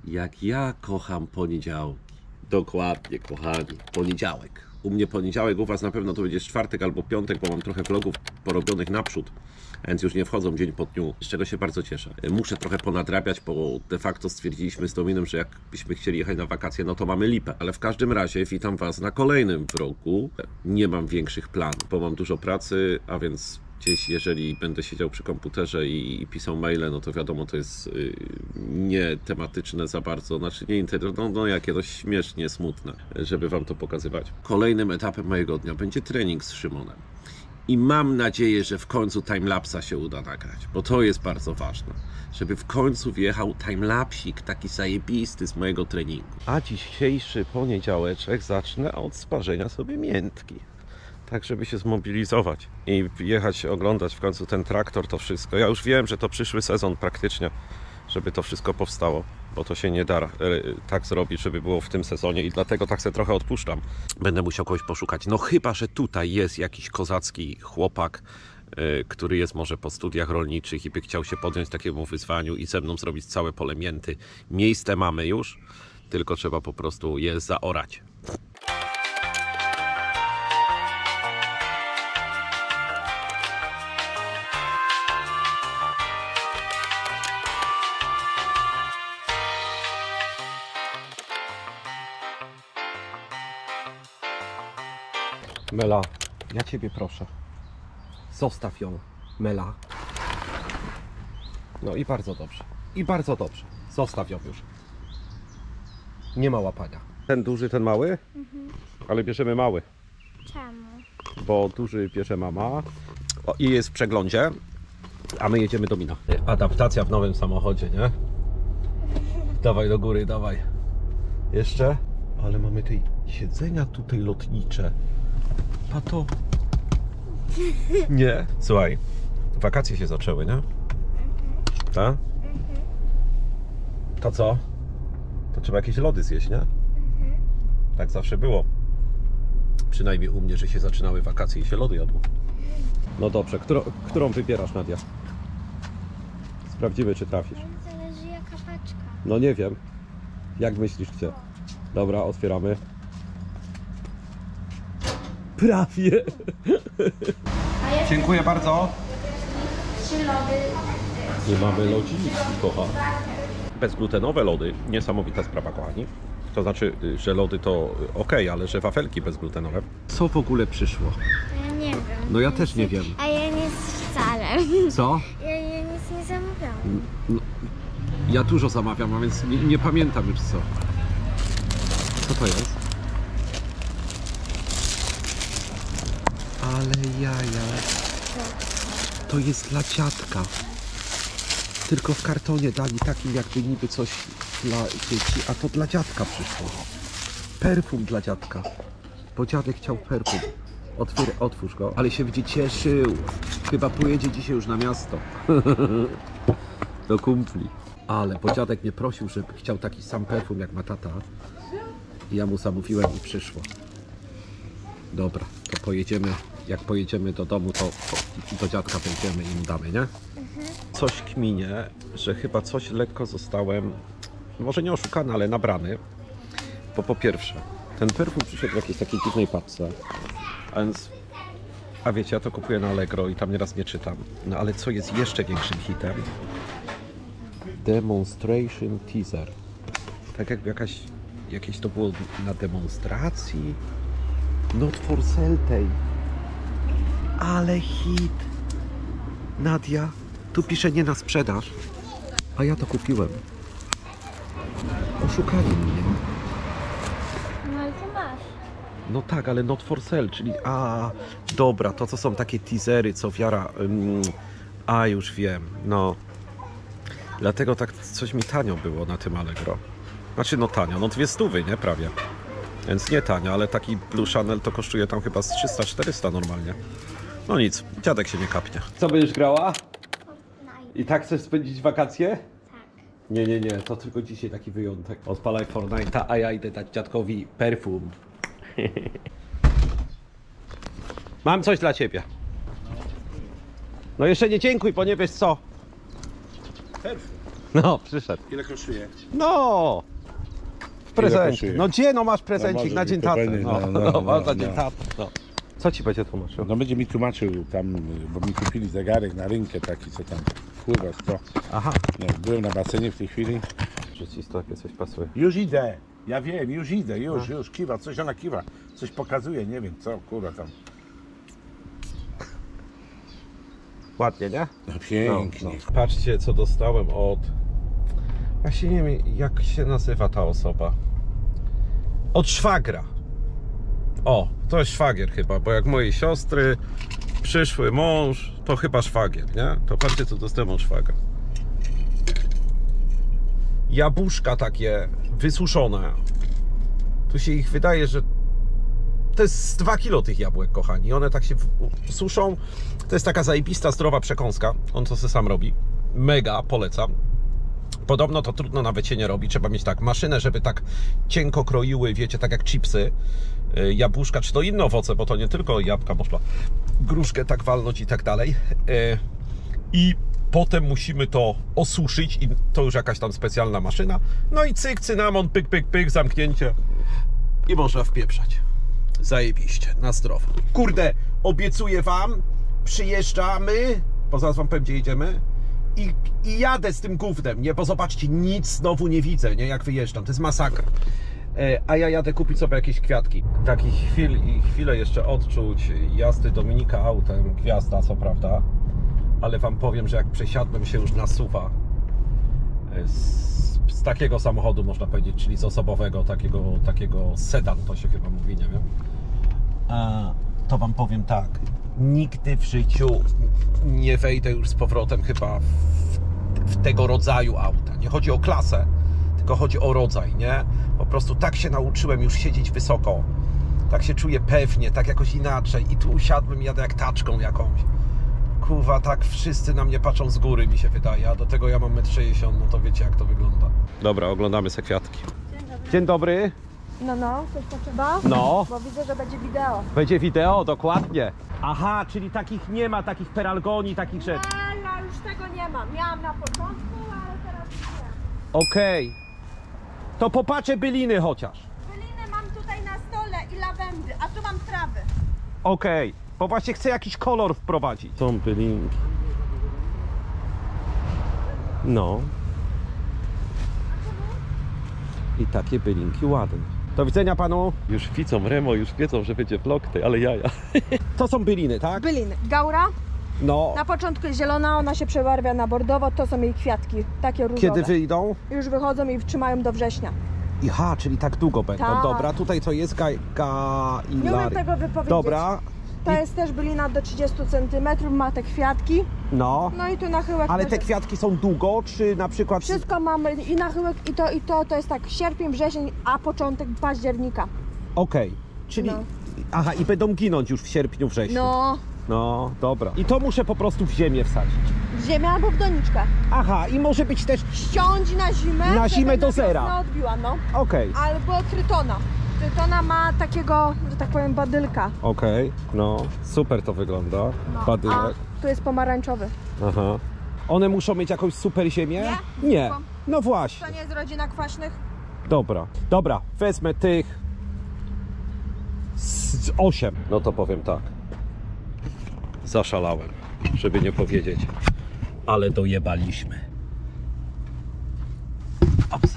Jak ja kocham poniedziałki. Dokładnie, kochani. Poniedziałek. U mnie poniedziałek, u Was na pewno to będzie czwartek albo piątek, bo mam trochę vlogów porobionych naprzód. Więc już nie wchodzą dzień po dniu, z czego się bardzo cieszę. Muszę trochę ponadrabiać, bo de facto stwierdziliśmy z Dominem, że jakbyśmy chcieli jechać na wakacje, no to mamy lipę. Ale w każdym razie witam Was na kolejnym vlogu. Nie mam większych planów, bo mam dużo pracy, a więc gdzieś jeżeli będę siedział przy komputerze i pisał maile, no to wiadomo, to jest nie tematyczne za bardzo, znaczy nie no jakie to śmiesznie smutne, żeby Wam to pokazywać. Kolejnym etapem mojego dnia będzie trening z Szymonem. I mam nadzieję, że w końcu timelapsa się uda nagrać, bo to jest bardzo ważne, żeby w końcu wjechał timelapsik taki zajebisty z mojego treningu. A dzisiejszy poniedziałeczek zacznę od sparzenia sobie miętki. Tak, żeby się zmobilizować i jechać, oglądać w końcu ten traktor, to wszystko. Ja już wiem, że to przyszły sezon praktycznie, żeby to wszystko powstało, bo to się nie da tak zrobić, żeby było w tym sezonie i dlatego tak sobie trochę odpuszczam. Będę musiał kogoś poszukać. No chyba, że tutaj jest jakiś kozacki chłopak, który jest może po studiach rolniczych i by chciał się podjąć takiemu wyzwaniu i ze mną zrobić całe pole mięty. Miejsce mamy już, tylko trzeba po prostu je zaorać. Mela, ja Ciebie proszę, zostaw ją, Mela. No i bardzo dobrze, zostaw ją już. Nie ma łapania. Ten duży, ten mały? Ale bierzemy mały. Czemu? Bo duży bierze mama i jest w przeglądzie, a my jedziemy do Mina. Adaptacja w nowym samochodzie, nie? Dawaj do góry, dawaj. Jeszcze? Ale mamy tej siedzenia tutaj lotnicze. A to... Nie. Słuchaj, wakacje się zaczęły, nie? Tak? To co? To trzeba jakieś lody zjeść, nie? Tak zawsze było. Przynajmniej u mnie, że się zaczynały wakacje i się lody jadło. No dobrze, którą wybierasz, Nadia? Sprawdzimy, czy trafisz. Zależy jaka paczka. No nie wiem. Jak myślisz, gdzie? Dobra, otwieramy. Prawie. Dziękuję bardzo. 3 lody. Nie mamy lodziki, kocha. Bezglutenowe lody. Niesamowita sprawa, kochani. To znaczy, że lody to ok, ale że wafelki bezglutenowe. Co w ogóle przyszło? Ja nie wiem. No ja też nie wiem. A ja nie wcale. Co? Ja nic nie zamówiłam. No, ja dużo zamawiam, a więc nie pamiętam już co. Co to jest? Ale jaja. To jest dla dziadka. Tylko w kartonie dali takim jakby niby coś dla dzieci, a to dla dziadka przyszło. Perfum dla dziadka. Bo dziadek chciał perfum. Otwórz go. Ale się będzie cieszył. Chyba pojedzie dzisiaj już na miasto. Do kumpli. Ale bo dziadek mnie prosił, żeby chciał taki sam perfum jak ma tata. I ja mu zamówiłem i przyszło. Dobra, to pojedziemy. Jak pojedziemy do domu, to do dziadka będziemy i mu damy, nie? Coś kminie, że chyba coś lekko zostałem, może nie oszukany, ale nabrany. Bo po pierwsze, ten perfum przyszedł w jakiejś takiej dziwnej paczce. A wiecie, ja to kupuję na Allegro i tam nieraz nie czytam. No ale co jest jeszcze większym hitem? Demonstration teaser. Tak jakby jakieś to było na demonstracji. Not for sale tej. Ale hit. Nadia, tu pisze nie na sprzedaż. A ja to kupiłem. Oszukali mnie. No ale to masz. No tak, ale not for sale, czyli dobra, to co są takie teasery, co wiara... już wiem, no. Dlatego tak coś mi tanio było na tym Allegro. Znaczy no tanio, no 200, nie? Prawie. Więc nie tanio, ale taki Blue Channel to kosztuje tam chyba z 300-400 normalnie. No nic, dziadek się nie kapnie. Co będziesz grała? Fortnite. I tak chcesz spędzić wakacje? Tak. Nie, to tylko dzisiaj taki wyjątek. Odpalaj Fortnite'a, a ja idę dać dziadkowi perfum. Mam coś dla ciebie. No jeszcze nie dziękuj, bo nie wiesz co. Perfum. No, przyszedł. Ile kosztuje? No! W prezencie. kosztuje? No gdzie, no masz prezencik może na mi dzień to taty. będzie, No, masz na dzień no. taty. No. Co ci będzie tłumaczył? No będzie mi tłumaczył tam, bo mi kupili zegarek na rynkę taki, co tam wpływa w to. Aha. No, byłem na basenie w tej chwili. Że ci takie coś pasuje. Już idę. Ja wiem, już idę, już kiwa, coś ona kiwa. Coś pokazuje, nie wiem co, kurwa tam. Ładnie, nie? No pięknie. No. Patrzcie, co dostałem od... Właśnie nie wiem, jak się nazywa ta osoba. Od szwagra. O, to jest szwagier chyba, bo jak mojej siostry, przyszły mąż, to chyba szwagier, nie? To patrzcie, co dostałem od szwagra. Jabłuszka takie wysuszone. Tu się ich wydaje, że to jest 2 kilo tych jabłek, kochani. One tak się suszą. To jest taka zajebista, zdrowa przekąska. On to sobie sam robi. Mega, polecam. Podobno to trudno nawet się nie robi. Trzeba mieć tak maszynę, żeby tak cienko kroiły, wiecie, tak jak chipsy, jabłuszka, czy to inne owoce, bo to nie tylko jabłka, można gruszkę tak walnąć i tak dalej. I potem musimy to osuszyć i to już jakaś tam specjalna maszyna. No i cyk, cynamon, pyk, pyk, pyk, zamknięcie i można wpieprzać. Zajebiście, na zdrowo. Kurde, obiecuję wam, przyjeżdżamy, bo zaraz wam powiem, gdzie jedziemy, i jadę z tym gównem, nie? Bo zobaczcie, nic znowu nie widzę, nie? Jak wyjeżdżam, to jest masakra. A ja jadę kupić sobie jakieś kwiatki. Takich chwil i chwilę jeszcze odczuć jazdy Dominika autem, gwiazda co prawda, ale wam powiem, że jak przesiadłem się już na SUV-a, z takiego samochodu można powiedzieć, czyli z osobowego, takiego sedan to się chyba mówi, nie wiem, to wam powiem tak, nigdy w życiu nie wejdę już z powrotem chyba w tego rodzaju auta. Nie chodzi o klasę, tylko chodzi o rodzaj, nie? Po prostu tak się nauczyłem już siedzieć wysoko, tak się czuję pewnie, tak jakoś inaczej i tu usiadłem i jadę jak taczką jakąś. Kurwa, tak wszyscy na mnie patrzą z góry, mi się wydaje, a do tego ja mam 1,60 m, no to wiecie jak to wygląda. Dobra, oglądamy se kwiatki. Dzień dobry. No, coś potrzeba? No. Bo widzę, że będzie wideo. Będzie wideo, dokładnie. Aha, czyli takich nie ma, takich peralgonii, takich rzeczy. Nie, ja już tego nie mam. Miałam na początku, ale teraz nie. Okej. To popatrzę byliny chociaż. Byliny mam tutaj na stole i lawendy, a tu mam trawy. Okej. Bo właśnie chcę jakiś kolor wprowadzić. Są bylinki. No. I takie bylinki ładne. Do widzenia panu. Już widzą Remo, już wiedzą, że będzie vlog tej, ale jaja. To są byliny, tak? Byliny. Gaura. No. Na początku jest zielona, ona się przebarwia na bordowo, to są jej kwiatki, takie różowe. Kiedy wyjdą? Już wychodzą i trzymają do września. Aha, czyli tak długo będą. Tak. Dobra, tutaj to jest Nie umiem tego wypowiedzieć. Dobra. To jest też bylina do 30 cm, ma te kwiatki. No. No i tu nachyłek. Ale też te jest. kwiatki są długo, czy na przykład... Wszystko mamy i nachyłek i to jest tak sierpień, wrzesień, a początek października. Okej, czyli... No. Aha, i będą ginąć już w sierpniu, wrześniu. No, No, dobra. I to muszę po prostu w ziemię wsadzić. w ziemię albo w doniczkę. Aha, i może być też... Ściąć na zimę. Na zimę żeby do na zera. wiosnę odbiła, no. Okej. Albo trytona. Trytona ma takiego, że tak powiem, badylka. Okej, no, super to wygląda. No. Badylek. A tu jest pomarańczowy. Aha. One muszą mieć jakąś super ziemię? Nie. Nie. Zwykłą. No właśnie. To nie jest rodzina kwaśnych. Dobra, dobra, wezmę tych z 8. No to powiem tak. Zaszalałem, żeby nie powiedzieć, ale dojebaliśmy. Ops.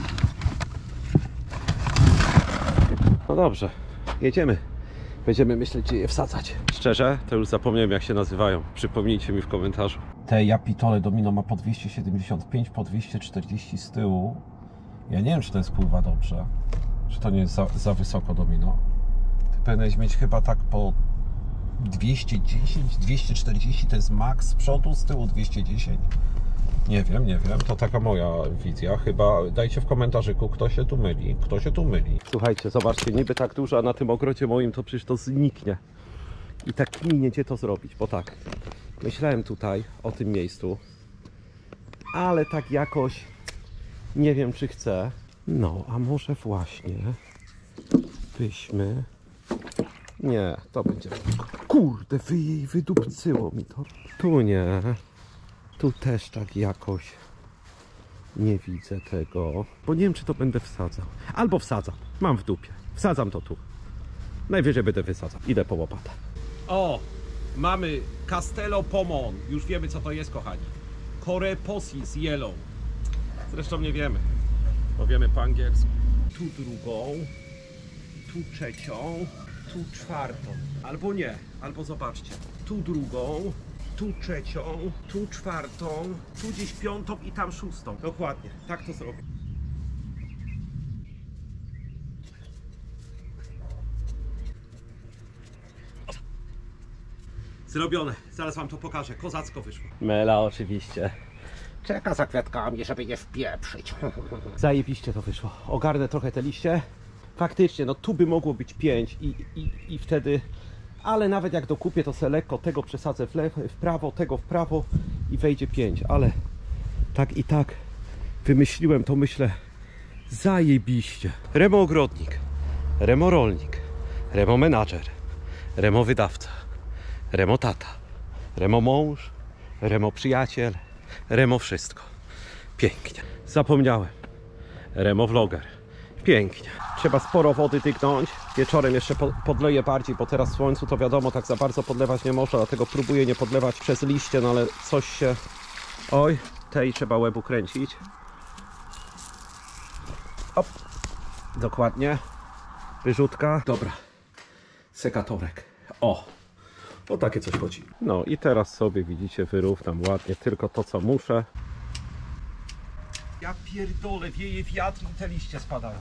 No dobrze, jedziemy. Będziemy myśleć, gdzie je wsadzać. Szczerze, to już zapomniałem, jak się nazywają. Przypomnijcie mi w komentarzu. Te Japitole Domino ma po 275, po 240 z tyłu. Ja nie wiem, czy to jest kurwa dobrze. Czy to nie jest za wysoko Domino. Ty powinieneś mieć chyba tak po 210, 240 to jest max z przodu, z tyłu 210. Nie wiem, to taka moja wizja. Chyba dajcie w komentarzyku, kto się tu myli. Kto się tu myli. Słuchajcie, zobaczcie, niby tak dużo, a na tym ogrodzie moim to przecież to zniknie. I tak kminie, gdzie to zrobić, bo tak, myślałem tutaj o tym miejscu, ale tak jakoś nie wiem, czy chcę. No, a może właśnie byśmy... Nie, to będzie... Kurde, wydupcyło mi to. Tu nie. Tu też tak jakoś. Nie widzę tego, bo nie wiem, czy to będę wsadzał. Albo wsadzam. Mam w dupie. Wsadzam to tu. Najwyżej będę wysadzał. Idę po łopatę. O! Mamy Castello Pomon. Już wiemy, co to jest, kochani. Coreposis Yellow. Zresztą nie wiemy, bo wiemy po angielsku. Tu drugą, tu trzecią, tu czwartą. Albo nie, albo zobaczcie. Tu drugą, tu trzecią, tu czwartą, tu gdzieś piątą i tam szóstą. Dokładnie, tak to zrobię. Zrobione, zaraz wam to pokażę. Kozacko wyszło. Mela oczywiście. Czeka za kwiatkami, żeby je wpieprzyć. Zajebiście to wyszło. Ogarnę trochę te liście. Faktycznie, no tu by mogło być 5 i wtedy... Ale nawet jak dokupię, to se lekko tego przesadzę w lewo, w prawo, tego w prawo i wejdzie 5. Ale tak i tak wymyśliłem to, myślę, zajebiście. Remo ogrodnik, Remo rolnik, Remo menadżer, Remo wydawca, Remo tata, Remo mąż, Remo przyjaciel, Remo wszystko. Pięknie. Zapomniałem. Remo vloger. Pięknie. Trzeba sporo wody tygnąć. Wieczorem jeszcze podleję bardziej, bo teraz w słońcu to wiadomo, tak za bardzo podlewać nie można, dlatego próbuję nie podlewać przez liście, no ale coś się... Oj, tej trzeba łebu kręcić. Op. Dokładnie. Wyrzutka. Dobra. Sekatorek. O! O takie coś chodzi. No i teraz sobie widzicie, wyrównam ładnie tylko to, co muszę. Ja pierdolę, wieje wiatr i te liście spadają.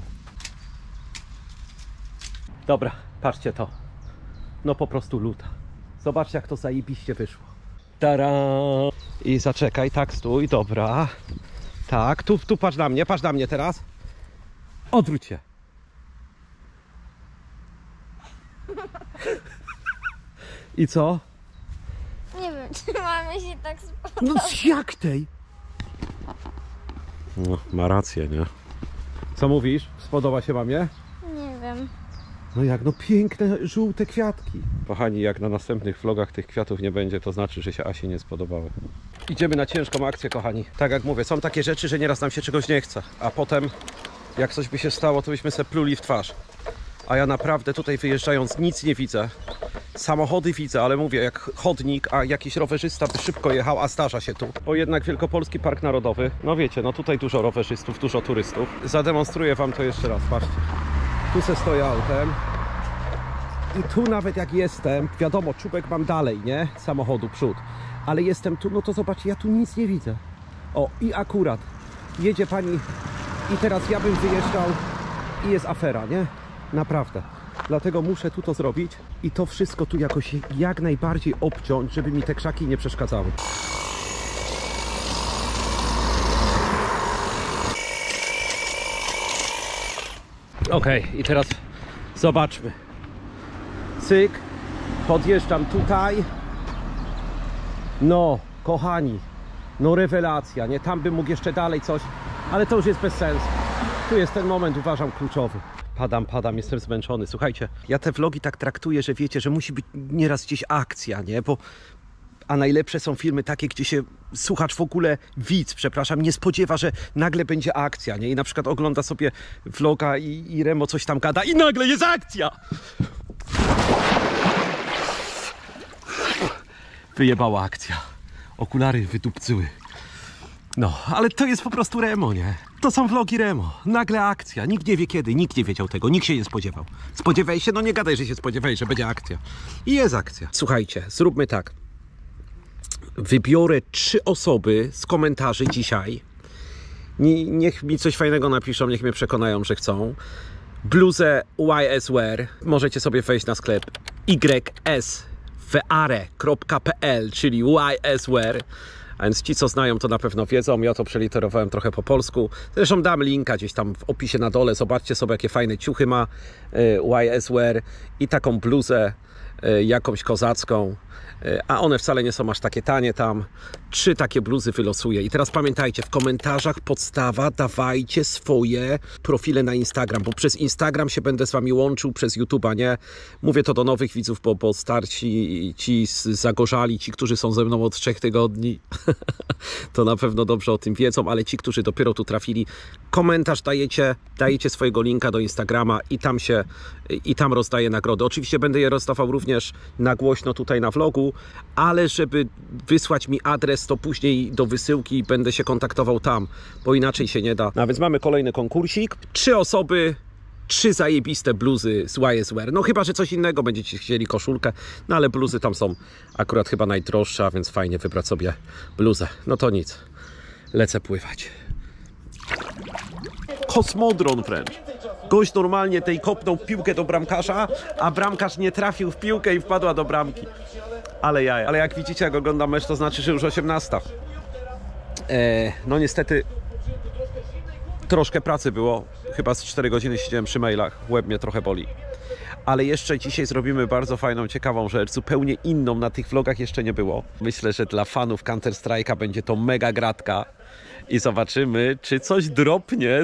Dobra, patrzcie to. No po prostu luta. Zobaczcie, jak to zajebiście wyszło. Tara! I zaczekaj, tak stój, dobra. Tak, tu patrz na mnie teraz. Odwróć się. I co? Nie wiem, czy mamy się tak spotkać. No jak tej? No, ma rację, nie? Co mówisz? Spodoba się mamie? Nie wiem. No jak, no piękne, żółte kwiatki. Kochani, jak na następnych vlogach tych kwiatów nie będzie, to znaczy, że się Asi nie spodobały. Idziemy na ciężką akcję, kochani. Tak jak mówię, są takie rzeczy, że nieraz nam się czegoś nie chce. A potem, jak coś by się stało, to byśmy se pluli w twarz. A ja naprawdę tutaj wyjeżdżając nic nie widzę. Samochody widzę, ale mówię, jak chodnik, a jakiś rowerzysta by szybko jechał, a zdarza się tu. Bo jednak Wielkopolski Park Narodowy, no wiecie, no tutaj dużo rowerzystów, dużo turystów. Zademonstruję wam to jeszcze raz, patrzcie. Tu se stoję autem. I tu nawet jak jestem, wiadomo, czubek mam dalej, nie? Samochodu, przód. Ale jestem tu, no to zobaczcie, ja tu nic nie widzę. O, i akurat jedzie pani i teraz ja bym wyjeżdżał i jest afera, nie? Naprawdę. Dlatego muszę tu to zrobić i to wszystko tu jakoś jak najbardziej obciąć, żeby mi te krzaki nie przeszkadzały. Okej, i teraz zobaczmy. Cyk, podjeżdżam tutaj. No, kochani, no rewelacja, nie? Tam bym mógł jeszcze dalej coś, ale to już jest bez sensu. Tu jest ten moment, uważam, kluczowy. Padam, jestem zmęczony. Słuchajcie, ja te vlogi tak traktuję, że wiecie, że musi być nieraz gdzieś akcja, nie? A najlepsze są filmy takie, gdzie się słuchacz w ogóle, widz, przepraszam, nie spodziewa, że nagle będzie akcja, nie? I na przykład ogląda sobie vloga i Remo coś tam gada i nagle jest akcja! Wyjebała akcja. Okulary wydupcyły. No, ale to jest po prostu Remo, nie? To są vlogi Remo. Nagle akcja. Nikt nie wie kiedy, nikt nie wiedział tego, nikt się nie spodziewał. Spodziewaj się? No nie gadaj, że się spodziewaj, że będzie akcja. I jest akcja. Słuchajcie, zróbmy tak. Wybiorę 3 osoby z komentarzy dzisiaj. Niech mi coś fajnego napiszą, niech mnie przekonają, że chcą. Bluzę YS Wear. Możecie sobie wejść na sklep ysweare.pl, czyli YS Wear. A więc ci, co znają, to na pewno wiedzą. Ja to przeliterowałem trochę po polsku. Zresztą dam linka gdzieś tam w opisie na dole. Zobaczcie sobie, jakie fajne ciuchy ma YS Wear i taką bluzę jakąś kozacką. A one wcale nie są aż takie tanie tam. 3 takie bluzy wylosuję. I teraz pamiętajcie, w komentarzach podstawa, dawajcie swoje profile na Instagram, bo przez Instagram się będę z wami łączył, przez YouTube'a, nie? Mówię to do nowych widzów, bo starsi, ci zagorzali, ci, którzy są ze mną od 3 tygodni, to na pewno dobrze o tym wiedzą, ale ci, którzy dopiero tu trafili, komentarz dajecie swojego linka do Instagrama i tam rozdaję nagrody. Oczywiście będę je rozdawał również na głośno tutaj na vlogu, ale żeby wysłać mi adres, to później do wysyłki będę się kontaktował tam, bo inaczej się nie da. No więc mamy kolejny konkursik. 3 osoby, 3 zajebiste bluzy z YSWear. No chyba, że coś innego będziecie chcieli, koszulkę, no ale bluzy tam są akurat chyba najdroższe, a więc fajnie wybrać sobie bluzę. No to nic, lecę pływać. Kosmodron wręcz. Gość normalnie tej kopnął piłkę do bramkarza, a bramkarz nie trafił w piłkę i wpadła do bramki. Ale jaja. Ale jak widzicie, jak oglądam mecz, to znaczy, że już 18. No niestety troszkę pracy było. Chyba z 4 godziny siedziałem przy mailach. Łeb mnie trochę boli. Ale jeszcze dzisiaj zrobimy bardzo fajną, ciekawą rzecz. Zupełnie inną, na tych vlogach jeszcze nie było. Myślę, że dla fanów Counter Strike'a będzie to mega gratka. I zobaczymy, czy coś dropnie.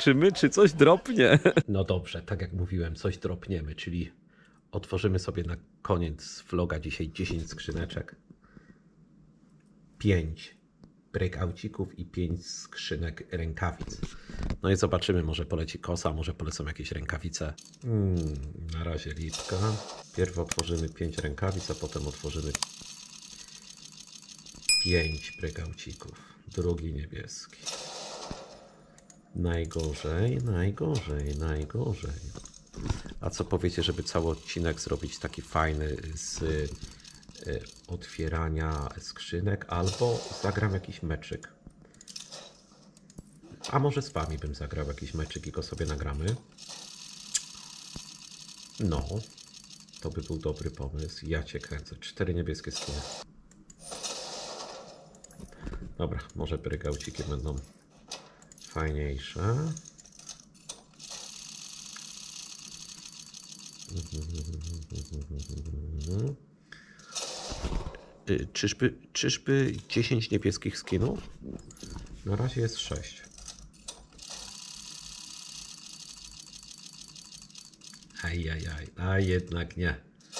No dobrze, tak jak mówiłem, coś dropniemy, czyli otworzymy sobie na koniec vloga dzisiaj 10 skrzyneczek. 5 breakoucików i 5 skrzynek rękawic. No i zobaczymy, może poleci kosa, może polecą jakieś rękawice. Na razie lipka. Pierw otworzymy 5 rękawic, a potem otworzymy 5 breakoucików. Drugi niebieski. Najgorzej. A co powiecie, żeby cały odcinek zrobić taki fajny z otwierania skrzynek, albo zagram jakiś meczyk. A może z wami bym zagrał jakiś meczyk i go sobie nagramy. No, to by był dobry pomysł. Ja cię kręcę. 4 niebieskie skiny. Dobra, może brygauciki będą fajniejsze. Czyżby 10 niebieskich skinów? Na razie jest 6. A jednak nie.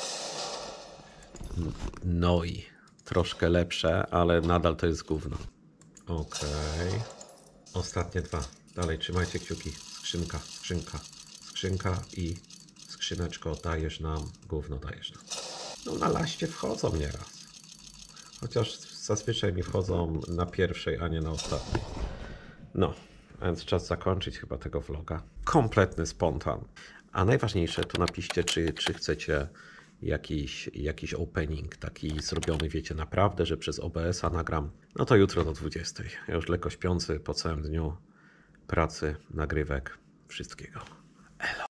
No i troszkę lepsze, ale nadal to jest gówno. Okej. Ostatnie 2. Dalej trzymajcie kciuki. Skrzynka i skrzyneczko dajesz nam, gówno dajesz nam. No na laście wchodzą nieraz. Chociaż zazwyczaj mi wchodzą na pierwszej, a nie na ostatniej. No, więc czas zakończyć chyba tego vloga. Kompletny spontan. A najważniejsze, tu napiszcie, czy chcecie jakiś opening taki zrobiony, wiecie, naprawdę, że przez OBS-a nagram. No to jutro do 20. Ja już lekko śpiący po całym dniu pracy, nagrywek, wszystkiego. Elo.